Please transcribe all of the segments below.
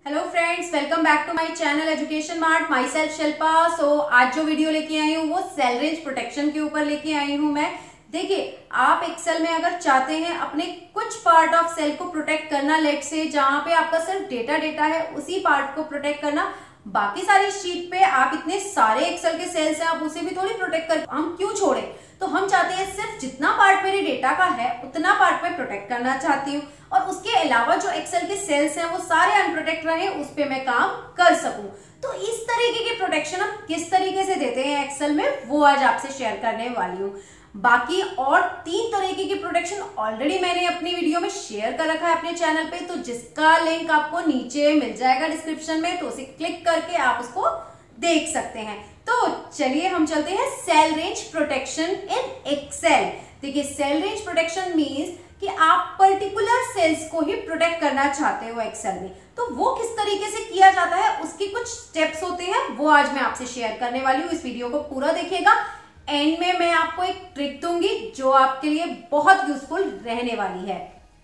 Hello friends, welcome back to my channel Education Mart. Myself Shilpa. आज जो video लेके आई हूँ वो सेल रेंज प्रोटेक्शन के ऊपर लेके आई हूँ मैं। देखिए, आप एक्सेल में अगर चाहते हैं अपने कुछ पार्ट ऑफ सेल को प्रोटेक्ट करना, लेट से जहां पे आपका सिर्फ डेटा है उसी पार्ट को प्रोटेक्ट करना, बाकी सारी शीट पे आप इतने सारे एक्सेल के सेल्स हैं, आप उसे भी थोड़ी प्रोटेक्ट कर, हम क्यों छोड़े। तो हम चाहते हैं सिर्फ जितना पार्ट मेरे डेटा का है उतना पार्ट मैं प्रोटेक्ट करना चाहती हूँ, और उसके अलावा जो एक्सेल के सेल्स हैं वो सारे अनप्रोटेक्ट रहे, उस पर मैं काम कर सकूं। तो इस तरीके की प्रोटेक्शन हम किस तरीके से देते हैं एक्सेल में, वो आज आपसे शेयर करने वाली हूँ। बाकी और 3 तरीके की प्रोटेक्शन ऑलरेडी मैंने अपनी वीडियो में शेयर कर रखा है अपने चैनल पे, तो जिसका लिंक आपको नीचे मिल जाएगा डिस्क्रिप्शन में, तो उसे क्लिक करके आप उसको देख सकते हैं। तो चलिए हम चलते हैं cell range protection in Excel. देखिए, सेल रेंज प्रोटेक्शन मींस कि आप पर्टिकुलर सेल्स को ही प्रोटेक्ट करना चाहते हो एक्सेल में, तो वो किस तरीके से किया जाता है उसके कुछ स्टेप्स होते हैं, वो आज मैं आपसे शेयर करने वाली हूँ। इस वीडियो को पूरा देखिएगा, एंड में मैं आपको एक ट्रिक दूंगी जो आपके लिए बहुत यूजफुल रहने वाली है।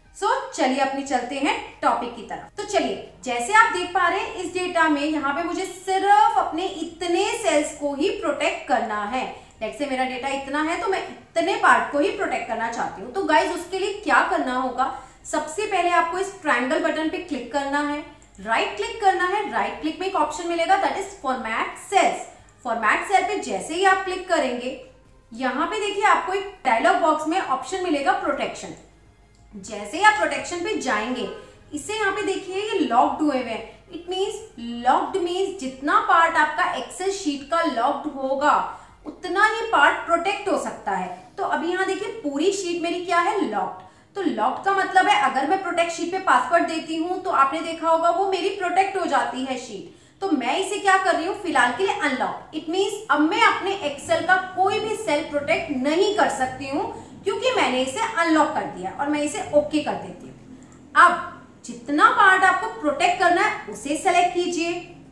चलिए अपनी चलते हैं टॉपिक की तरफ। तो चलिए, जैसे आप देख पा रहे हैं इस डेटा में, यहाँ पे मुझे सिर्फ अपने इतने सेल्स को ही प्रोटेक्ट करना है। लेट्स से मेरा डेटा इतना है तो मैं इतने पार्ट को ही प्रोटेक्ट करना चाहती हूँ। तो गाइज, उसके लिए क्या करना होगा, सबसे पहले आपको इस ट्रायंगल बटन पे क्लिक करना है, राइट क्लिक करना है। राइट क्लिक में एक ऑप्शन मिलेगा, that is format cells. Format cell पे जैसे ही आप क्लिक करेंगे, यहाँ पे देखिए आपको एक डायलॉग बॉक्स में ऑप्शन मिलेगा प्रोटेक्शन। जैसे ही आप प्रोटेक्शन पे जाएंगे, इसे यहाँ पे देखिए ये लॉक्ड हुए हुए हैं। इट मींस, लॉक्ड मींस जितना पार्ट आपका एक्सेल शीट का लॉक्ड होगा उतना ही पार्ट प्रोटेक्ट हो सकता है। तो अभी यहाँ देखिए पूरी शीट मेरी क्या है, लॉक्ड। तो लॉक्ड का मतलब है अगर मैं प्रोटेक्ट शीट पे पासवर्ड देती हूँ तो आपने देखा होगा वो मेरी प्रोटेक्ट हो जाती है शीट। तो मैं इसे क्या कर रही हूँ फिलहाल के लिए अनलॉक। इट मींस अब मैं अपने एक्सेल का कोई भी सेल प्रोटेक्ट नहीं कर सकती हूँ क्योंकि मैंने इसे अनलॉक कर दिया, और मैं इसे ओके कर देती हूँ। अब जितना पार्ट आपको प्रोटेक्ट करना है उसे सेलेक्ट कीजिए,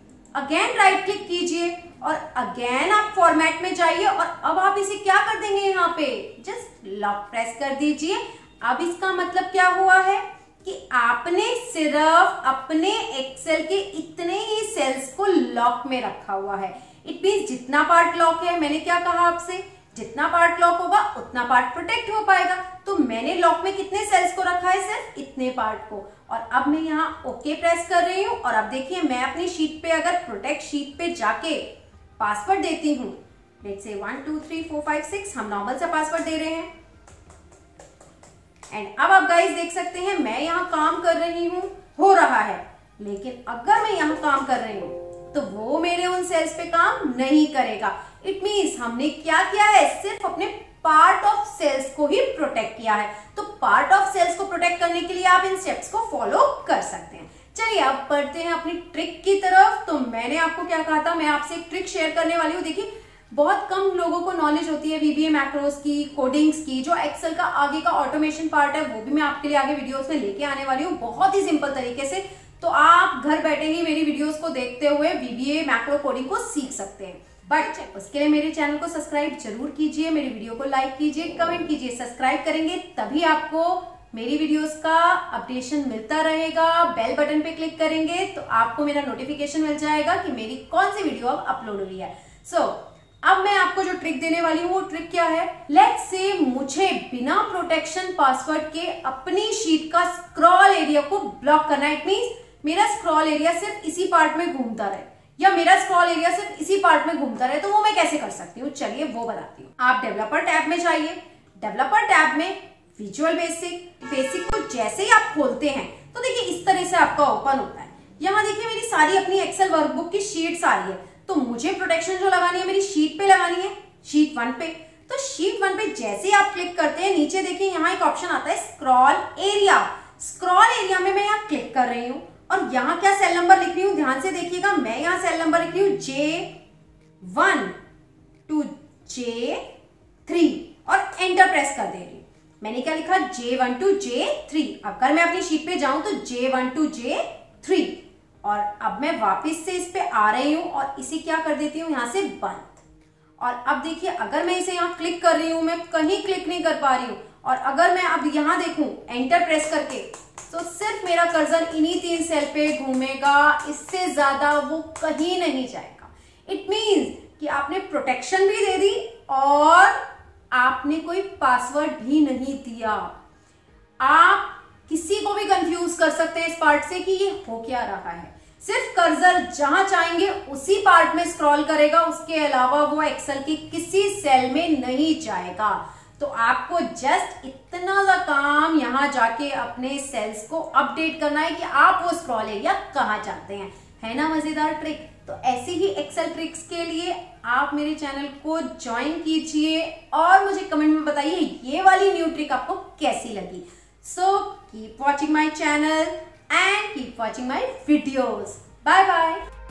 अगेन राइट क्लिक कीजिए और अगेन आप फॉर्मेट में जाइए, और अब आप इसे क्या कर देंगे, यहाँ पे जस्ट लॉक प्रेस कर दीजिए। अब इसका मतलब क्या हुआ है कि आपने सिर्फ अपने एक्सेल के इतने ही सेल्स को लॉक में रखा हुआ है। इट मींस जितना पार्ट लॉक है, मैंने क्या कहा आपसे, जितना पार्ट लॉक होगा उतना पार्ट प्रोटेक्ट हो पाएगा। तो मैंने लॉक में कितने सेल्स को रखा है, सिर्फ इतने पार्ट को। और अब मैं यहाँ ओके प्रेस कर रही हूँ, और अब देखिए मैं अपनी शीट पे अगर प्रोटेक्ट शीट पे जाके पासवर्ड देती हूँ, लेट्स से 1 2 3 4 5 6, हम नॉर्मल सा पासवर्ड दे रहे हैं। एंड अब आप गाइस देख सकते हैं मैं यहाँ काम कर रही हूँ, हो रहा है, लेकिन अगर मैं यहाँ काम कर रही हूँ तो वो मेरे उन सेल्स पे काम नहीं करेगा। इट मींस हमने क्या किया है, सिर्फ अपने पार्ट ऑफ सेल्स को ही प्रोटेक्ट किया है। तो पार्ट ऑफ सेल्स को प्रोटेक्ट करने के लिए आप इन स्टेप्स को फॉलो कर सकते हैं। चलिए अब बढ़ते हैं अपनी ट्रिक की तरफ। तो मैंने आपको क्या कहा था, मैं आपसे एक ट्रिक शेयर करने वाली हूँ। देखिए, बहुत कम लोगों को नॉलेज होती है वीबीए मैक्रोस की, कोडिंग्स की, जो एक्सेल का आगे का ऑटोमेशन पार्ट है वो भी मैं आपके लिए आगे वीडियोस में लेके आने वाली हूँ बहुत ही सिंपल तरीके से। तो आप घर बैठे ही मेरी वीडियोस को देखते हुए वीबीए मैक्रो कोडिंग को सीख सकते हैं। बट उसके लिए मेरे चैनल को सब्सक्राइब जरूर कीजिए, मेरी वीडियो को लाइक कीजिए, कमेंट कीजिए। सब्सक्राइब करेंगे तभी आपको मेरी वीडियोस का अपडेशन मिलता रहेगा। बेल बटन पे क्लिक करेंगे तो आपको मेरा नोटिफिकेशन मिल जाएगा कि मेरी कौन सी वीडियो अब अपलोड हुई है। अब मैं आपको जो ट्रिक देने वाली हूँ वो ट्रिक क्या है, लेट्स से मुझे बिना प्रोटेक्शन पासवर्ड के अपनी शीट का स्क्रॉल एरिया को ब्लॉक करना है। इट मींस मेरा स्क्रॉल एरिया सिर्फ इसी पार्ट में घूमता रहे, या मेरा स्क्रॉल एरिया सिर्फ इसी पार्ट में घूमता रहे, तो वो मैं कैसे कर सकती हूँ, चलिए वो बताती हूँ। आप डेवलपर टैब में जाइए। डेवलपर टैब में विजुअल बेसिक को जैसे ही आप खोलते हैं तो देखिए इस तरह से आपका ओपन होता है। यहाँ देखिए मेरी सारी अपनी एक्सेल वर्कबुक की शीट्स आ रही है, तो मुझे प्रोटेक्शन जो लगानी है मेरी शीट पे लगानी है, शीट 1 पे। तो शीट 1 पे जैसे ही आप क्लिक करते हैं, नीचे देखिए यहाँ एक ऑप्शन आता है स्क्रॉल एरिया। स्क्रॉल एरिया में मैं यहाँ क्लिक कर रही हूँ, और यहाँ क्या सेल नंबर लिख रही हूँ, ध्यान से देखिएगा। मैं यहाँ सेल नंबर लिख रही हूँ J1 to J3 और एंटर प्रेस कर दे रही हूँ। मैंने क्या लिखा, J1 to J3। अगर मैं अपनी शीट पे जाऊं तो J1 to J3, और अब मैं वापस से इस पे आ रही हूँ और इसे क्या कर देती हूँ यहाँ से बंद। और अब देखिए अगर मैं इसे यहाँ क्लिक कर रही हूँ, मैं कहीं क्लिक नहीं कर पा रही हूँ, और अगर मैं अब यहाँ देखूं एंटर प्रेस करके, तो सिर्फ मेरा कर्सर इन्हीं 3 सेल पे घूमेगा, इससे ज्यादा वो कहीं नहीं जाएगा। इट मीन्स कि आपने प्रोटेक्शन भी दे दी और आपने कोई पासवर्ड भी नहीं दिया। आप किसी को भी कंफ्यूज कर सकते हैं इस पार्ट से कि ये हो क्या रहा है। सिर्फ कर्सर जहां चाहेंगे उसी पार्ट में स्क्रॉल करेगा, उसके अलावा वो एक्सेल की किसी सेल में नहीं जाएगा। तो आपको जस्ट इतना सा काम यहां जाके अपने सेल्स को अपडेट करना है कि आप वो स्क्रॉल एरिया कहां चाहते हैं। है ना मजेदार ट्रिक? तो ऐसे ही एक्सेल ट्रिक्स के लिए आप मेरे चैनल को ज्वाइन कीजिए और मुझे कमेंट में बताइए ये वाली न्यू ट्रिक आपको कैसी लगी। So keep watching my channel and keep watching my videos. Bye bye.